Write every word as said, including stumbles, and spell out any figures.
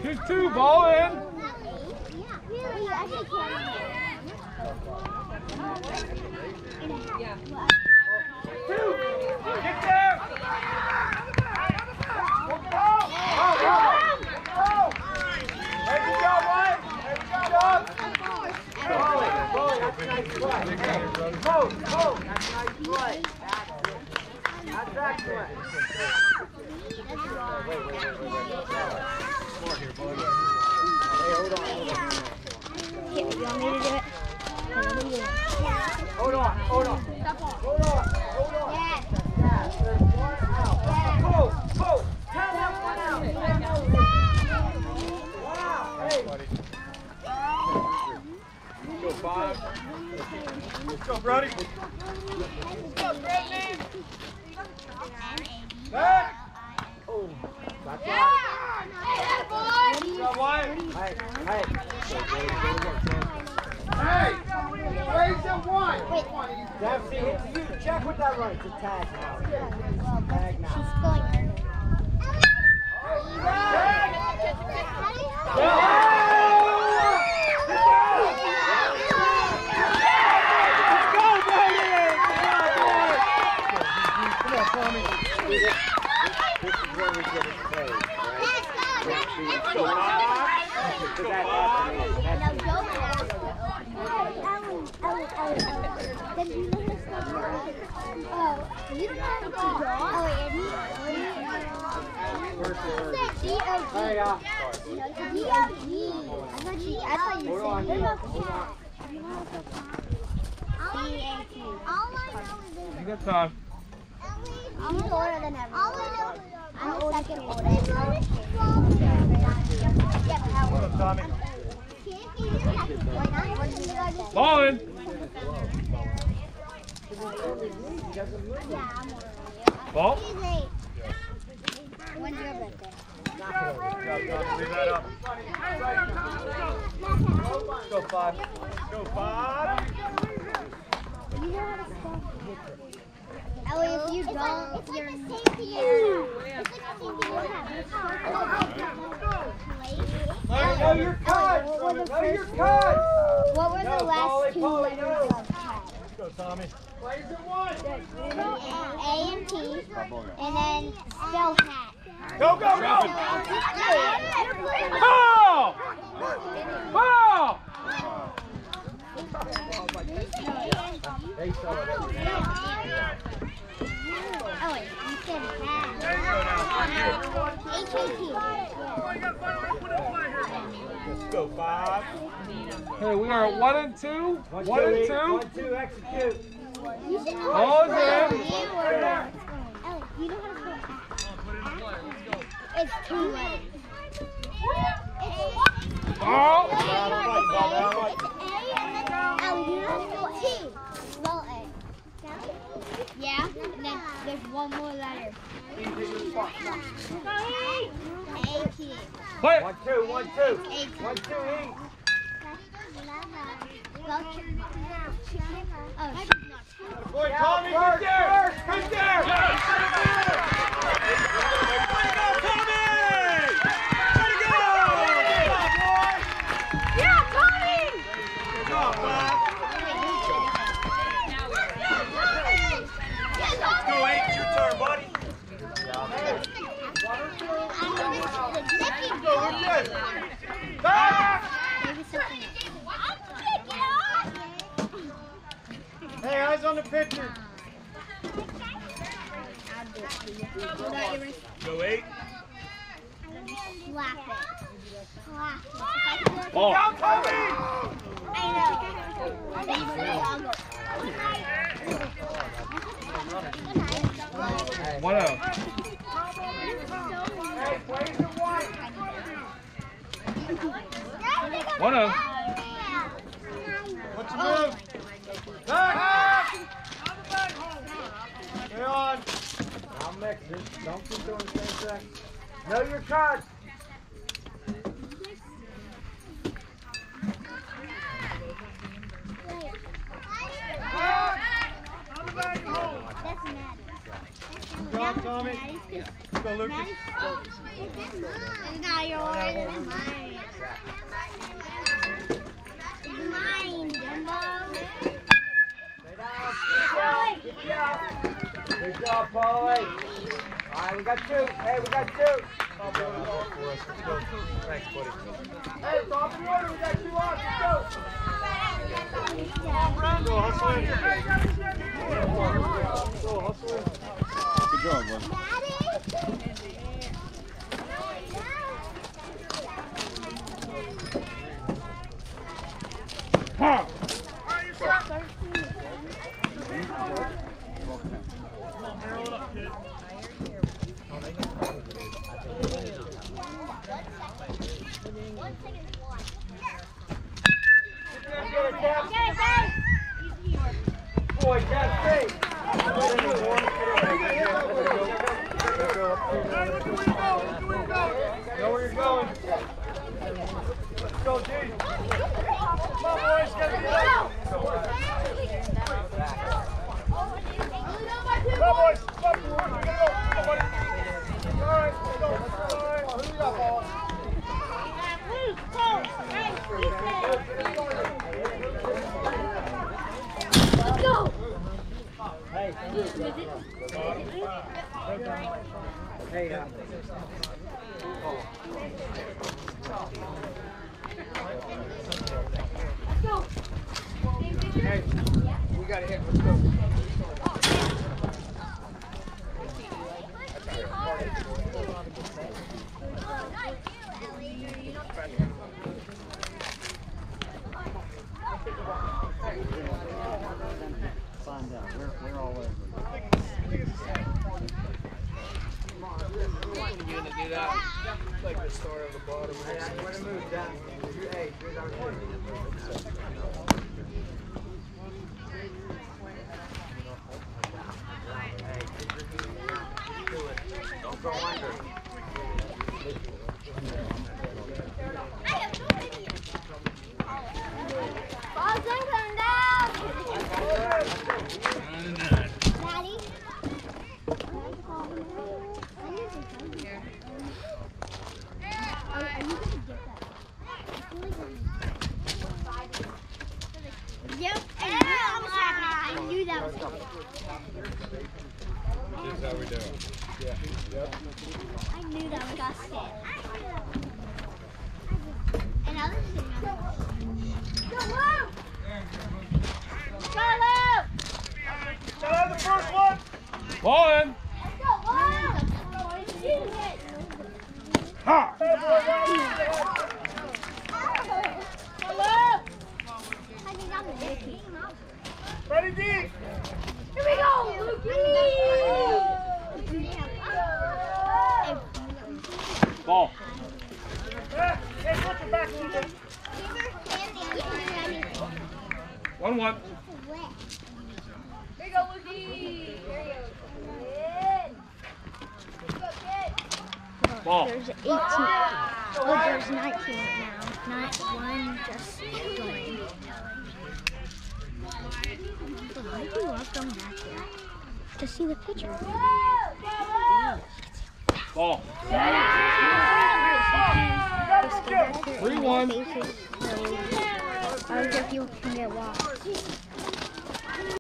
Two, two, ball in. Two, get there. Hey, good job, Mike. Hey, good job. Go, go. That's a nice play. That's that play. Wait, wait, wait, wait, wait. More here, boy. Hey, hold on, hold on. You want me to do it? Hold on, hold on. Hold on, hold on. Yes. Yeah, there's one out. Go, go. Tell them one out. One out. Hey. Let's go, five. Let's go, Brody. Let's go, Brady. Back. Oh, that's Yeah. Hey, boy. Good job, Wyatt. Hey, hey. Hey, raise it one. Wait. Dempsey, it's you. Check with that right. It's a tag now. Tag now. She's going. This is where we get it played, right? Let's go. Then you know this stuff. Oh, you don't have to draw. Oh, wait, D O G. Hey, uh, D O G. I thought you, I thought you hold on, said hold on. D A T. All I know is you got time. I'm older than everyone. All I know is I'm the second oldest. Yeah, but how Hold on, Tommy. old? Ball in. Ball. When's your birthday? Leave that up. Go five. Go five. You know how to spell? Ellie, if you don't, you're in the same thing you have. It's like the same thing you have. Know your cuts. Know your cuts. What were the No, last Polly, two Polly, letters no. of cat? Let's go, Tommy. Plays it one. A and T, and then spell hat. Go, go, go. Ball. Ball. Hey, so Oh, wait, you said hat. H A T. Let's go, five. Hey, we are at one and two. One, one and two. One, two, execute. You should know Ball how is to spell in. you or Ellie, you know how to spell hat? It's two letters. Ball. It's A. Ellie, you know how to spell T? Spell A. Yeah, and then there's one more letter. A T. Play it. One, two, one, two. A T. One, two, each. Oh, Boy, Tommy, get there! Get there! Way to go, Tommy! Way to go! yeah, Tommy! Good job, Bob. Let's go, eight. It's your turn, buddy. Go, you're good. Back! Hey, eyes on the pitcher. Go eight. Slap it. Slap it. Ball. Go, Tommy! I know. One out. Hey, play the one. One out. What's your move? Back! Stay on. I'll mix it. Don't keep doing the same thing. Know your cards. Good job, Tommy. Let's go, Lucas. It's not yours. Good job, Paulie. All right, we got two. Hey, we got two. Thanks, buddy. Hey, top of the order. We got two on. Let's go. Go, hustle in. Go, hustle in. Good job, bud. Ha! Boy, Cap, stay. Know where you're going. Let's go, G. Come on, boys. Gotta get out. Come on, boys. Come on, we're gonna go. Come on, buddy. All right, let's go. All right. Who you got, ball? Let's go. Hey, hey, uh, Let's go. hey, we got to hit. Let's go. Find out. We're, we're all over. You're gonna do that, like the start of the bottom. Hey, I want to move down. Hey, here's our one. Don't go under. Ball's coming down. Daddy. Yep, I knew that was happening. This is how we do it. Yeah. Yep. I knew that was us. And now this is another one. Go, Lou! Go, Lou! Shut out the first one. Ball in. Let's go, Lou! Ha! Hey, boy, ready, D. Here we go, Lukey! Ball. Hey, hey, put your back to me. One one. Here you go, Lukey! There you go. Ball. There's eighteen. Oh, there's nineteen right now. Not one just going. Why do you love going back there? To see the picture. Ball. Three one. I wonder if you can get walked.